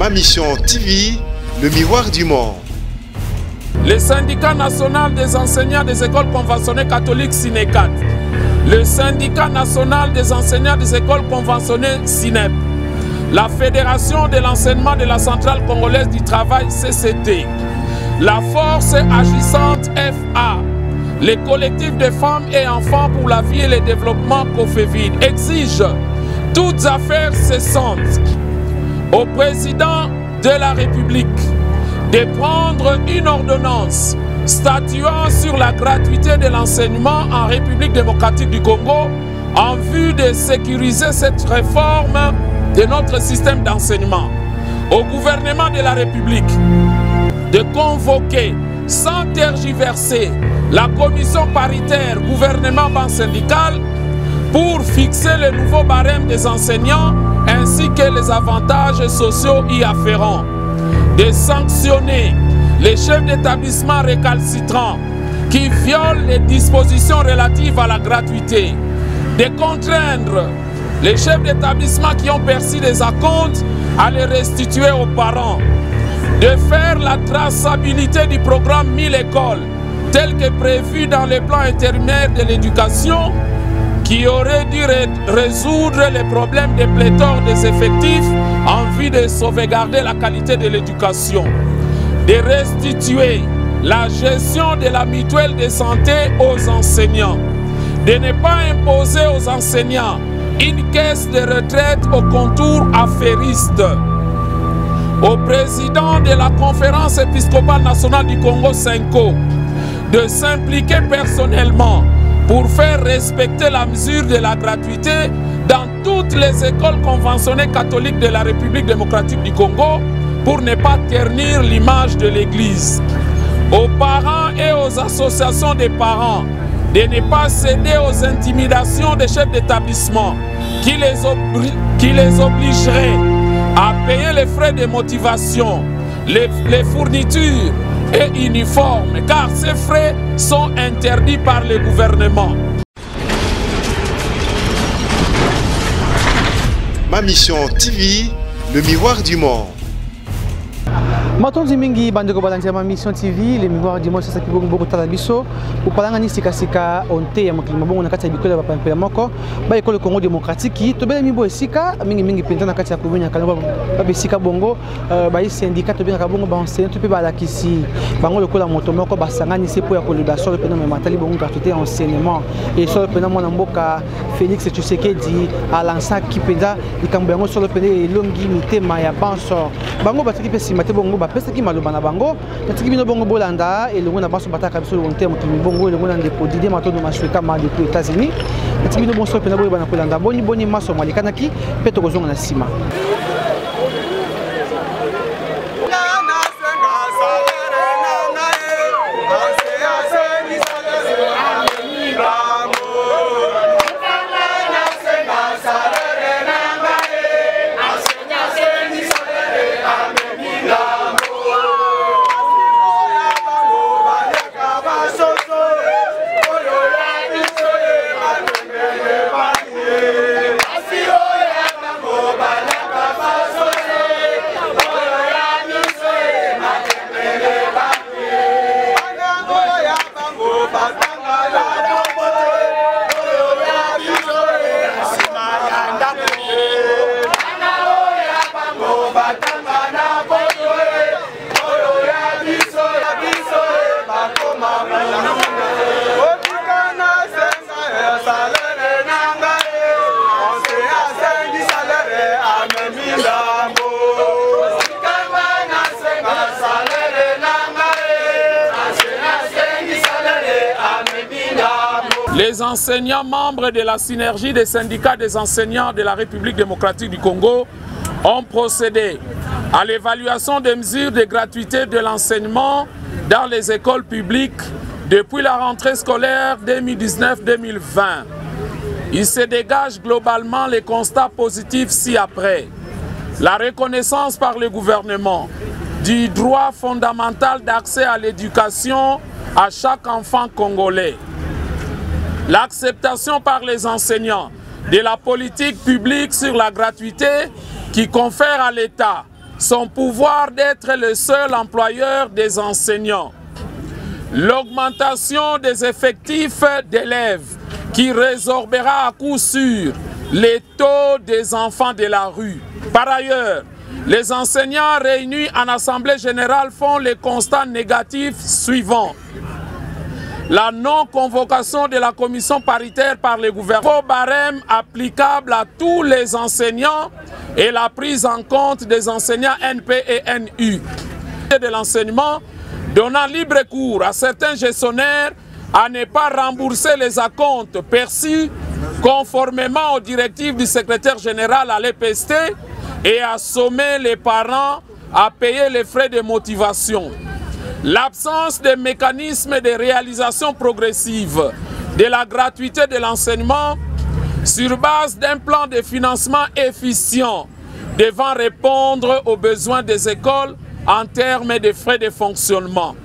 Ma Mission TV, le miroir du monde. Le syndicat national des enseignants des écoles conventionnées catholiques SINECAT, le syndicat national des enseignants des écoles conventionnées SINEP, la fédération de l'enseignement de la centrale congolaise du travail CCT, la force agissante FA, les collectifs de femmes et enfants pour la vie et le développement COFEVID exigent toutes affaires cessantes au président de la République de prendre une ordonnance statuant sur la gratuité de l'enseignement en République démocratique du Congo en vue de sécuriser cette réforme de notre système d'enseignement. Au gouvernement de la République de convoquer sans tergiverser la commission paritaire gouvernement-banque syndicale pour fixer le nouveau barème des enseignants ainsi que les avantages sociaux y afférents, de sanctionner les chefs d'établissement récalcitrants qui violent les dispositions relatives à la gratuité, de contraindre les chefs d'établissement qui ont perçu des acomptes à les restituer aux parents, de faire la traçabilité du programme 1000 écoles tel que prévu dans le plan intérimaire de l'éducation qui aurait dû résoudre les problèmes de pléthore des effectifs en vue de sauvegarder la qualité de l'éducation, de restituer la gestion de la mutuelle de santé aux enseignants, de ne pas imposer aux enseignants une caisse de retraite au contour affairiste, au président de la conférence épiscopale nationale du Congo SENCO de s'impliquer personnellement pour faire respecter la mesure de la gratuité dans toutes les écoles conventionnées catholiques de la République démocratique du Congo pour ne pas ternir l'image de l'Église. Aux parents et aux associations des parents de ne pas céder aux intimidations des chefs d'établissement qui les obligeraient à payer les frais de motivation, les fournitures et uniformes, car ces frais sont interdits par le gouvernement. Ma Mission TV, le miroir du monde. Matonzi mingi bandeko balanzi Ma Mission TV, le miroir du monde, c'est ça qui beaucoup tala biso. Pour parler ni sika onte ya mokilima bongo na kati ya bikola ba pempela moko ba école Congo démocratique qui to bela mibo esika mingi penza na kati ya commune ya Kalaba ba besika bongo ba syndicat to bela bongo ba enseignant to pe ba la kisi bango lokola moto moko ba sangani se pour ya kolibation le pena matali bongo gratuité enseignement et sur le pena mona mboka Félix Tshisekedi a lancé qui penza ikambo yango sur le pena elongi mitema ya banso bango ba tiki pe simate bongo pesa ki maloba na bango natiki bino bongo bolanda elongo na baso bataka biso le terme ki bongo elongo na ndeko Didier Matondo masweka ma depuis États-Unis natiki bino bonso pena boye bana kolanda boni maso malikana ki peto kozonga na sima. Les enseignants membres de la synergie des syndicats des enseignants de la République démocratique du Congo ont procédé à l'évaluation des mesures de gratuité de l'enseignement dans les écoles publiques depuis la rentrée scolaire 2019-2020. Il se dégage globalement les constats positifs ci-après. La reconnaissance par le gouvernement du droit fondamental d'accès à l'éducation à chaque enfant congolais. L'acceptation par les enseignants de la politique publique sur la gratuité qui confère à l'État son pouvoir d'être le seul employeur des enseignants. L'augmentation des effectifs d'élèves qui résorbera à coup sûr les taux des enfants de la rue. Par ailleurs, les enseignants réunis en Assemblée générale font les constats négatifs suivants. La non-convocation de la commission paritaire par le gouvernement, barème applicable à tous les enseignants et la prise en compte des enseignants NP et NU de l'enseignement, donnant libre cours à certains gestionnaires à ne pas rembourser les acomptes perçus conformément aux directives du secrétaire général à l'EPST et à sommer les parents à payer les frais de motivation. L'absence de mécanismes de réalisation progressive de la gratuité de l'enseignement sur base d'un plan de financement efficient devant répondre aux besoins des écoles en termes de frais de fonctionnement.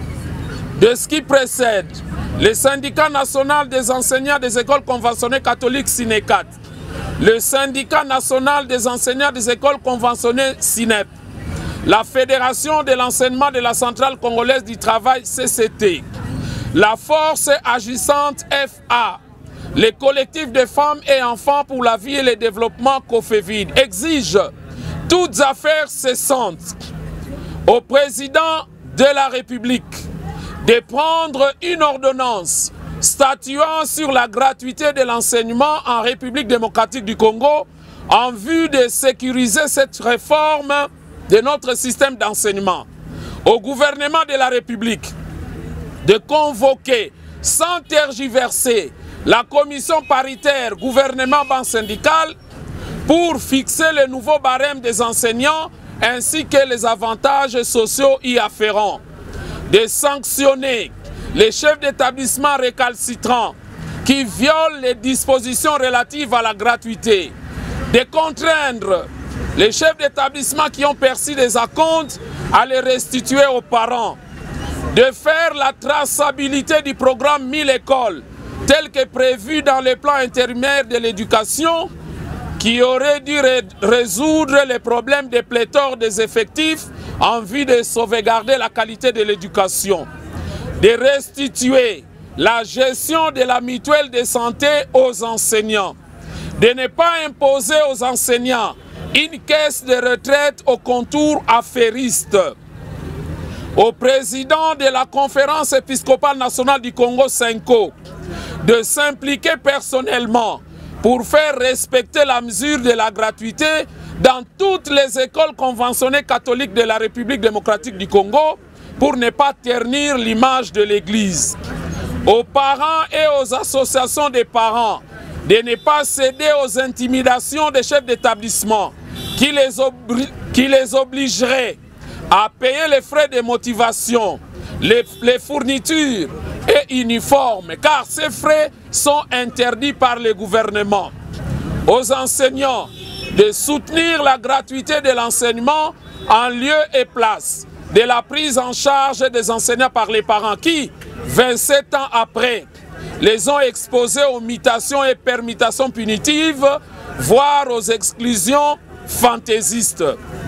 De ce qui précède, le syndicat national des enseignants des écoles conventionnées catholiques SINECAT, le syndicat national des enseignants des écoles conventionnées SINEP, la Fédération de l'enseignement de la Centrale congolaise du travail CCT, la Force agissante FA, les collectifs de femmes et enfants pour la vie et le développement COFEVID exigent toutes affaires cessantes au président de la République de prendre une ordonnance statuant sur la gratuité de l'enseignement en République démocratique du Congo en vue de sécuriser cette réforme de notre système d'enseignement. Au gouvernement de la République de convoquer sans tergiverser la commission paritaire gouvernement-banque syndicale pour fixer le nouveau barème des enseignants ainsi que les avantages sociaux y afférents, de sanctionner les chefs d'établissement récalcitrants qui violent les dispositions relatives à la gratuité, de contraindre les chefs d'établissement qui ont perçu des acomptes à les restituer aux parents, de faire la traçabilité du programme 1000 écoles tel que prévu dans le plan intérimaire de l'éducation qui aurait dû résoudre les problèmes de pléthore des effectifs en vue de sauvegarder la qualité de l'éducation, de restituer la gestion de la mutuelle de santé aux enseignants, de ne pas imposer aux enseignants une caisse de retraite au contour affairiste, au président de la conférence épiscopale nationale du Congo, SENCO, de s'impliquer personnellement pour faire respecter la mesure de la gratuité dans toutes les écoles conventionnées catholiques de la République démocratique du Congo pour ne pas ternir l'image de l'Église. Aux parents et aux associations des parents de ne pas céder aux intimidations des chefs d'établissement qui les obligeraient à payer les frais de motivation, les fournitures et uniformes, car ces frais sont interdits par le gouvernement. Aux enseignants de soutenir la gratuité de l'enseignement en lieu et place de la prise en charge des enseignants par les parents qui, 27 ans après, les ont exposés aux mutations et permutations punitives, voire aux exclusions fantaisistes.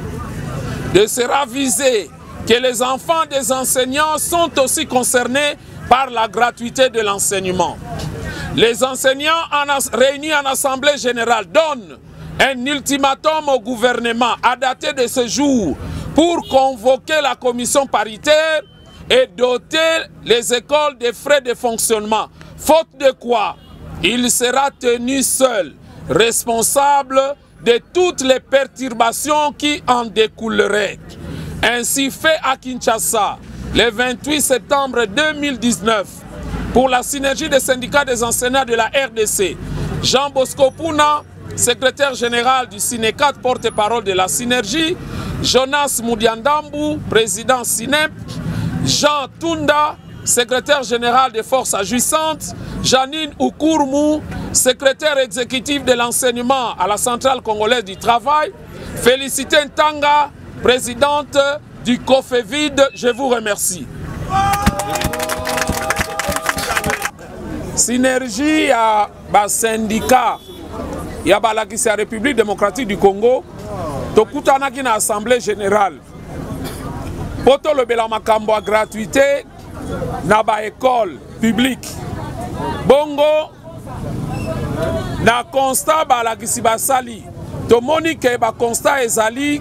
De se raviser que les enfants des enseignants sont aussi concernés par la gratuité de l'enseignement. Les enseignants réunis en Assemblée générale donnent un ultimatum au gouvernement à dater de ce jour pour convoquer la commission paritaire et doter les écoles des frais de fonctionnement, faute de quoi il sera tenu seul, responsable de toutes les perturbations qui en découleraient. Ainsi fait à Kinshasa, le 28 septembre 2019, pour la synergie des syndicats des enseignants de la RDC, Jean Bosco Puna, secrétaire général du SINECAT, porte-parole de la synergie, Jonas Moudiandambu, président SINEP, Jean Tunda, secrétaire général des forces agissantes, Janine Oukourmou, secrétaire exécutif de l'enseignement à la Centrale congolaise du travail, Félicité Ntanga, présidente du COFEVID, je vous remercie. Synergie à syndicat ya balakisi ya République démocratique du Congo tokutanaki na assemblée générale po tolobela makambo ya gratuité na ba école publique bongo na constat balakisi basali tomoni ke ba constat ezali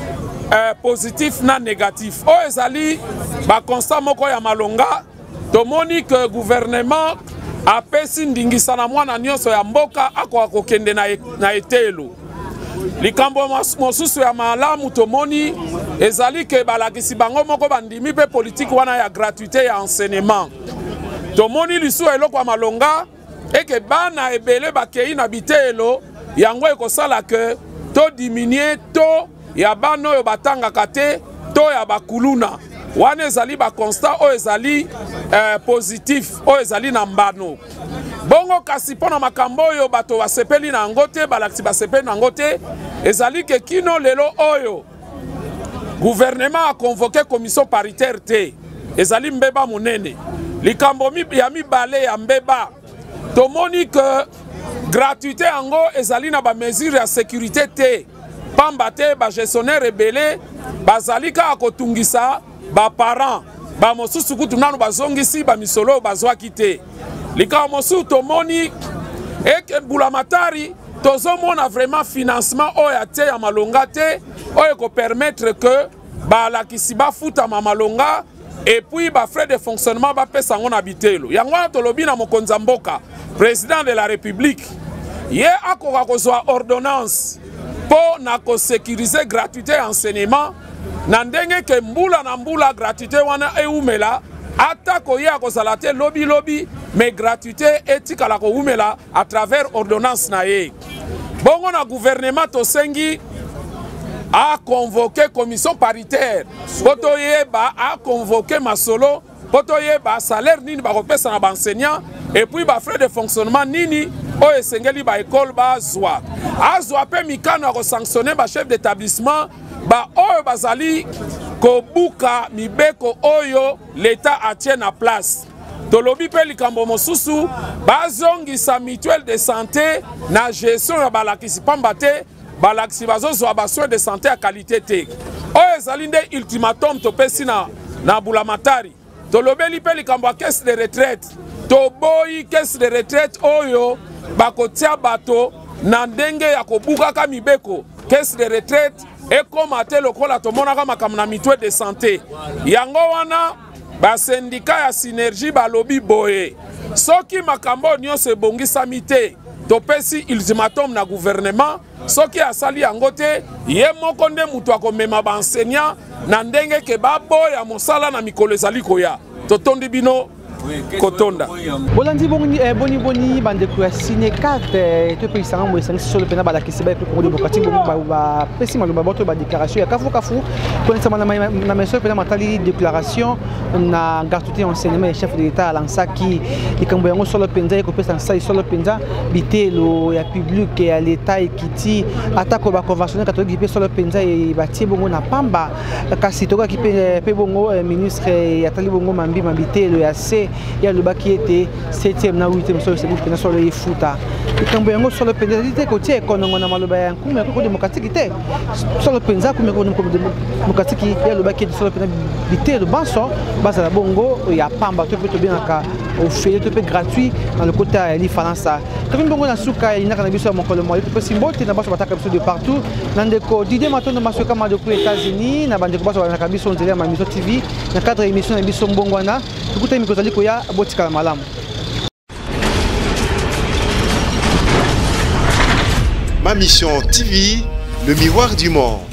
positif na négatif o ezali ba constat moko ya malonga tomoni ke gouvernement apesi ndingisa na mwana nyonso ya mboka akoka kokende na etelo likambo mosusu ya malamu tomoni ezali ke balakisi bango moko bandimi pe politique wana ya gratuité ya enseignement tomoni lisu eloko ya malonga eke bana ebele bakei na bitelo yango ekosala ke to diminuer to ya bana oyo batangaka te to ya bakuluna wana ezali ba constat oyo ezali positif oyo ezali na mbano bongo kasi mpona makambo oyo bato basepeli na yango te balakisi basepeli na yango te ezali ke kino lelo oyo gouvernement a convoqué commission paritaire te ezali mbeba monene likambo ya mibale ya mbeba tomoni ke gratuité yango ezali na ba mesure ya sécurité te pamba te ba gestionnaire ebele bazali kaka kotungisa ba parents ba mosusu kutu nanu bazongisi ba misolo bazwaki te likambo mosusu tomoni eke Mbulamatari tozomona vraiment financement oyo te ya malonga te oyo ko permettre que balakisi bafutama malonga et puis ba frais de fonctionnement bapesa ngo na bitelo yango wana tolobi na mokonzi mboka président de la république ye akoka kozwa ordonnance po na ko sécuriser gratuité enseignement na ndenge ke mbula na mbula gratuité wana eumela ata koya kozala te lobi mais gratuité etikala ko umela à travers ordonnance na ye bongo na gouvernement tosengi a convoqué commission paritaire poto yeba a convoqué masolo poto yeba salaire nini ba kopesa na ba enseignant et puis ba frais de fonctionnement nini o esengeli ba école ba zwa azwa pe mikano a sanctionner ba chef d'établissement ba oyo bazali ko buka mibeko oyo l'état atient na place tolobi pe likambo mosusu bazongisa mutuelle de santé na gestion ya balakisi pamba te balakisi bazozwa ba soins de santé à qualité te oyo ezali nde ultimatum topesi na Mbulamatari tolobeli pe likambo ya caisse de retraite toboyi caisse de retraite oyo bakotia bato na ndenge ya kobukaka mibeko caisse de retraite ekoma te lokola tomonaka makambo na mutuelle de santé yango wana ba syndicat ya synergie balobi boye soki makambo nyonso ebongisami te topesi ultimatum na gouvernement soki asali yango te ye moko nde mutu akomema ba enseignant na ndenge ke baboya mosala na mikolo ezali koya totondi bino kotonda bolandi boni bandeko ya Sinekat to pe isanga mo esanga solo pena balakisi ba Congo démocratique ba pesi maloba bato ba déclaration ya kafu connaître na mesure pena matali déclaration na gratuité enseignement et chef de l'état lansaki ikambo yango solo penza ko pesa sai solo penza bitelo ya public ya l'état ekiti atako ba convention catholique pe solo penza e batie bongo na pamba kasi toka ki pe bongo ministre ya tali bongo mambi mabitelo ya C ya le baki était 7e na 8e sur le pena sur le futa ikambo yango sur le pena dite ko tie konongo na maloba ya nkume ko démocratique te sur le penza ko démocratique ya le baki sur le pena bitelo banso basa la bongo ya pamba to peut bien ka au fait to peut gratuit dans le côté ya li faransa comme bongo na suka ina kana biso mon kolo mo to symbole te na baso bataka biso de partout nandeko dide matondo maso kama de ku États-Unis na bandeko baso na kabiso ndele ma Miso TV na cadre émission na biso mbongwana tukuta mikozali koya botika malamu. Ma mission TV, le miroir du monde.